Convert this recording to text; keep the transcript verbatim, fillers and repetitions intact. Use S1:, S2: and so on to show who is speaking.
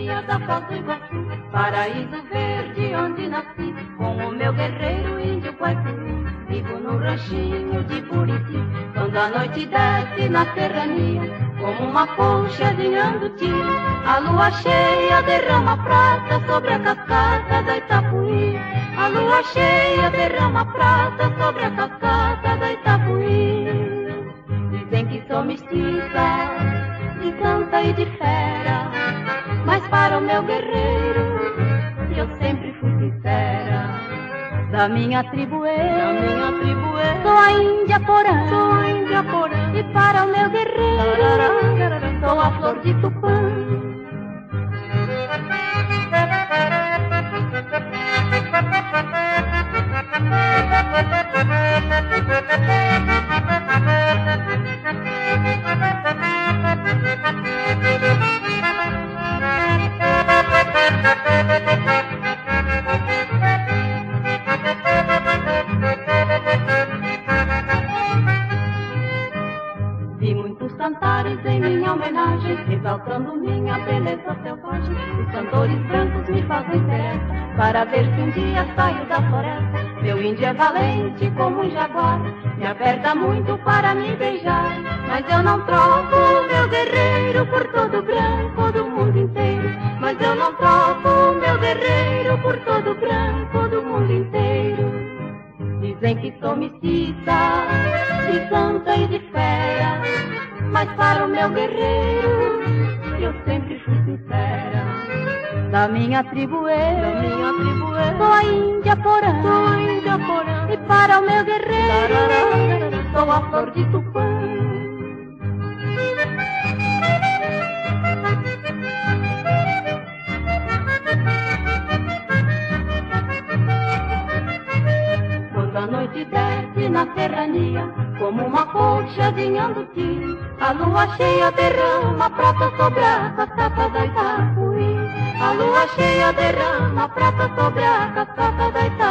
S1: serrania da Foz do Iguaçu, paraíso verde onde nasci, com o meu guerreiro índio Guaiçu. Vivo num ranchinho de Buriti, quando a noite desce na serrania, como uma colcha de Anduti. A lua cheia derrama prata sobre a cascata da Itapuí. A lua cheia derrama prata sobre a cascata da Itapuí. Dizem que sou mestiça, de santa e de fera, mas para o meu guerreiro eu sempre fui sincera. Da minha tribo eu, da minha tribo eu, sou a Índia Porã, sou a Índia Porã. E para o meu guerreiro sou a flor de Tupã. Vi muitos cantares em minha homenagem, exaltando minha beleza selvagem. Os cantores brancos me fazem festa, para ver se um dia saio da floresta. Meu índio é valente como um jaguar, me aperta muito para me beijar. Mas eu não troco o meu guerreiro por todo branco do mundo inteiro. Mas eu não troco o meu guerreiro por todo branco do mundo inteiro. Dizem que sou mestiça, de santa e de fera, mas para o meu guerreiro eu sempre fui sincera. Da minha tribo eu, da minha tribo eu, sou a Índia Porã, sou a Índia Porã. E para o meu guerreiro sou a flor de Tupã. Quando a noite desce na serrania, como uma colcha de Anduti, a lua cheia derrama prata sobre a cascata da Itapuí. A lua cheia derrama prata sobre a cascata da Itapuí.